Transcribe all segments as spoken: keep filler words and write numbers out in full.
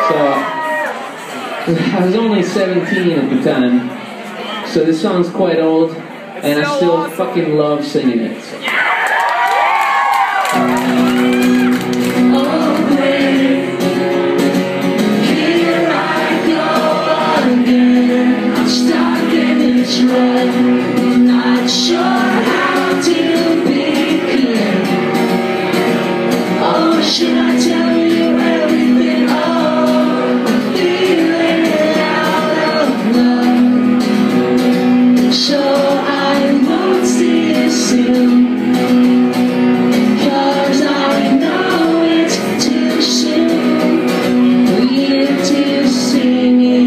So, I was only seventeen at the time, so this song's quite old, and I still fucking love singing it. So. Not sure how to begin. Oh, should I tell you everything? Oh, feeling out of love. So I won't see you soon, 'cause I know it's too soon. We're too singing.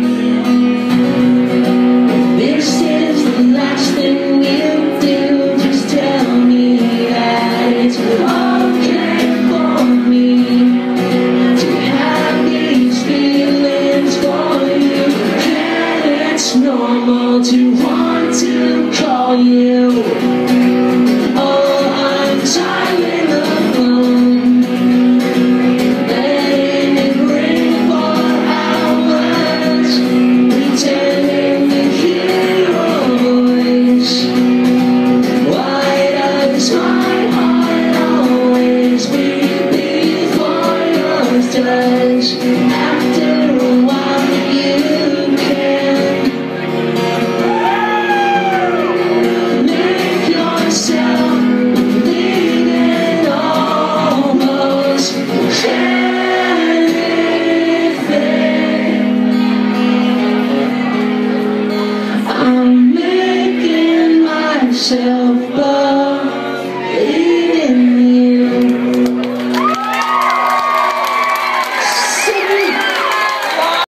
Normal to want to call you. Oh, I'm dialing the phone, letting it ring for hours, pretending to hear your voice. Why does my heart always beat before yours does?